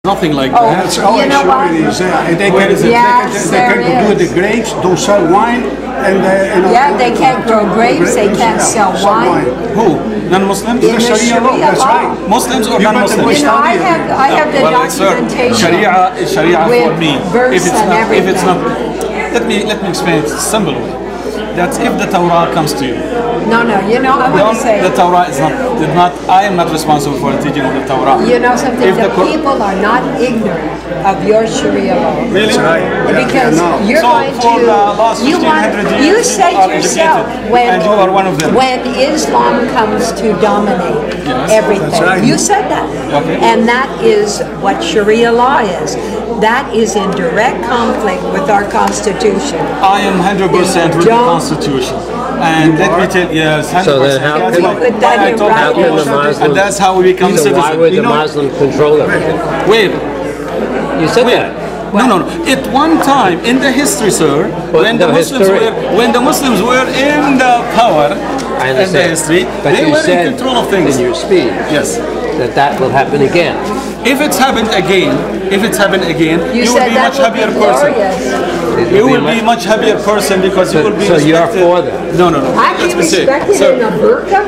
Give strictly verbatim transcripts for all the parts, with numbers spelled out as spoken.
Nothing like Oh, that. That's always you know what? it is. Uh, they Where can, is it? Yes, they can, they there can do is. the grapes, don't sell wine, and uh, you know, Yeah, they can't grow grapes, they can't yeah, sell wine. Who? Non-Muslims? In the Sharia law, Sharia that's law. right. Muslims or You better non-Muslims? go You know, I study it. have, I have the Well, sir, documentation. Sharia is Sharia for with me. verse If it's and not, if it's not, everything. let me let me explain it simple way. That if the Torah comes to you, No, no, you know, I want to say, the Torah is not, did not. I am not responsible for the teaching of the Torah. you know something, If the the Qur- people are not ignorant of your Sharia law. Really? Because no. you're So going for to, the last you fifteen want, hundred you years, said people are yourself, educated, when, and you are one of them. when Islam comes to dominate everything, That's right. you said that. Okay. And that is what Sharia law is. That is in direct conflict with our Constitution. I am one hundred percent with the Don't- Constitution. And let me tell you, yes, one hundred percent. So then how That's can- why- Put that why I in told writing. you, How can the Muslims- and that's how we become So citizens. why would You the know- Muslim control everything? Wait, You said wait. that. No, no, no. At one time in the history, sir, Well, when no, the Muslims history- were when the Muslims were in the power I in the understand. history, But they you were said in control of things. in your speech Yes. that that will happen again. If it's happened again, if it's happened again, You, you, will said be that much would be happier person. glorious. You will be much happier person because you So- will be so you are respected. for that? No, no, no. I Let be me say, respected sir, in a burqa,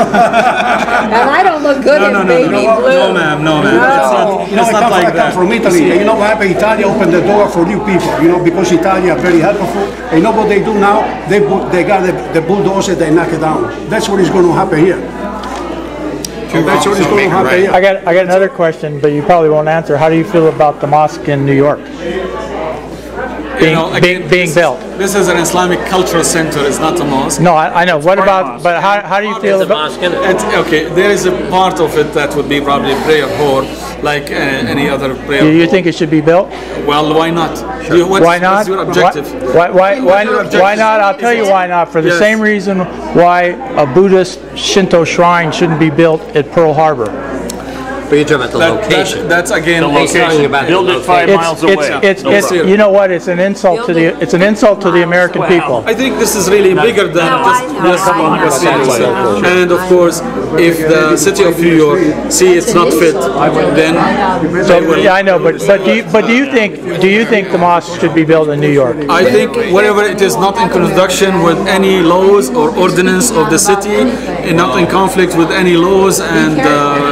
and I don't look good No, in no, no, baby no, no, blue. no, ma'am, no, ma'am. It's not, You know, it's I not come, like I come that. from Italy, and you know what happened? Italy opened the door for new people, you know, because Italy are very helpful. And you know what they do now? They bu- they got the, the bulldozer, they knock it down. That's what is going to happen here. That's what is going to happen here. I got I got another question, but you probably won't answer. How do you feel about the mosque in New York You being know, being, again, being this- built? This is an Islamic cultural center. It's not a mosque. No, I, I know. What about? But how, how do you feel The about? mosque in it. It's, okay, there is a part of it that would be probably a prayer hall, like uh, any other prayer Do you hall. think it should be built? Well, why not? You- what's, Why not? What's your objective? Why why why, your why, objective? not? I'll tell you why not. For the Yes. same reason why a Buddhist Shinto shrine shouldn't be built at Pearl Harbor. But you're talking about the That- that's, location. that's again. The He's talking location. about the Build it five location. miles It's away. it's No it's, problem. you know what? It's an insult to the it's an insult to the American people. I think this is really bigger than No, just I know, this I know, one I facility. know. And of course, if the city of New York see it's not fit, then So they will. yeah, I know, but but do you but do you think do you think the mosque should be built in New York? I think wherever it is not in conjunction with any laws or ordinance of the city, and not in conflict with any laws and uh,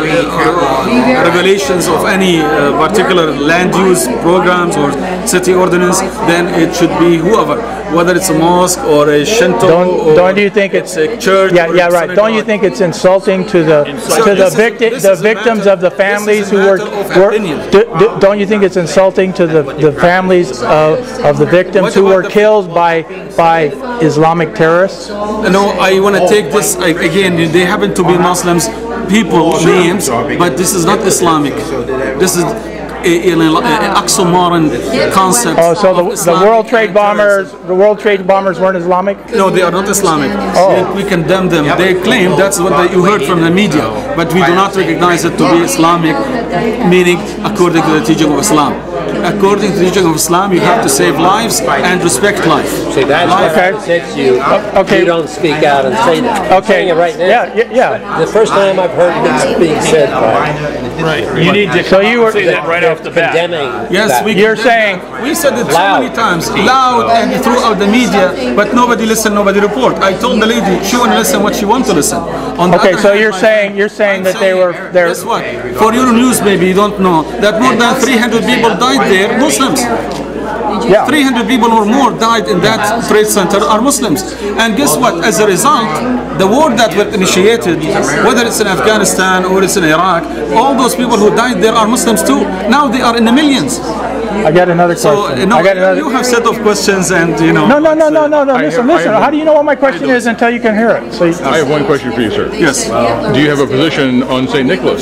uh, regulations of any uh, particular land use programs or city ordinance, then it should be whoever, whether it's a mosque or a Shinto Don't or don't you think it's a church. Yeah, or yeah, it's right. Don't you synagogue. think it's insulting to the to So the this is- victim this the is a victims matter- of the this is families a who were, matter of were opinion. do, do, don't you think it's insulting to the the families of of the victims What who about were the- killed by by Islamic terrorists? No, I want to take this I- again. They happen to be Muslims, people names, but this is not Islamic. This is a- a- an oxymoron concept. Oh, so of the, the Islamic World Trade and bombers the World Trade bombers weren't Islamic? No, they are not Islamic. Oh. We, we condemn them. They claim that's what they, you heard from the media, but we do not recognize it to be Islamic, meaning according to the teaching of Islam. According to the teaching of Islam, you have to save lives and respect life. See, that's Life- what upsets you. okay. You don't speak out and say that. I'm Okay. saying it right now. Yeah, yeah, yeah. The first time I've heard this being said, Right. You need to So you were say that right off the bat. condemning Yes, that. we You're condemn saying- that. We said it so Loud. many times, loud and throughout the media, but nobody listened, nobody report. I told the lady she want to listen what she want to listen. On the Okay, other so hand, you're my saying- friend, you're saying I'm that they were- they're- Guess what? For your news, maybe you don't know that more than three hundred people died there, Muslims. Yeah. three hundred people or more died in that trade center are Muslims. And guess what? As a result, the war that was initiated, whether it's in Afghanistan or it's in Iraq, all those people who died there are Muslims too. Now they are in the millions. I got another So, question. no, I got another you have set of questions and, you know. No, no, no, no, no, no. I Listen, have- I listen. have How do you know what my question is until you can hear it? So, you- I have one question for you, sir. Yes. Do you have a position on Saint Nicholas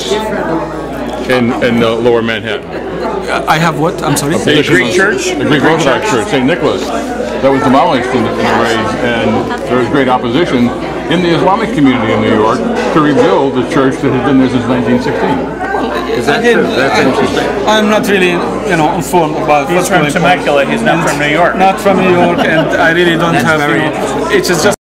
in, in uh, Lower Manhattan? I have what? I'm sorry? The Greek church? The Greek Orthodox Church, Saint Nicholas. That was demolished in the, in the raids, and there was great opposition in the Islamic community in New York to rebuild the church that has been there since nineteen sixteen. Is that Again, true? That's I- interesting. I'm not really, you know, informed about He's what's from going on. Temecula, he's not from New York. Not from New York, and I really don't That's have, very you know, it's just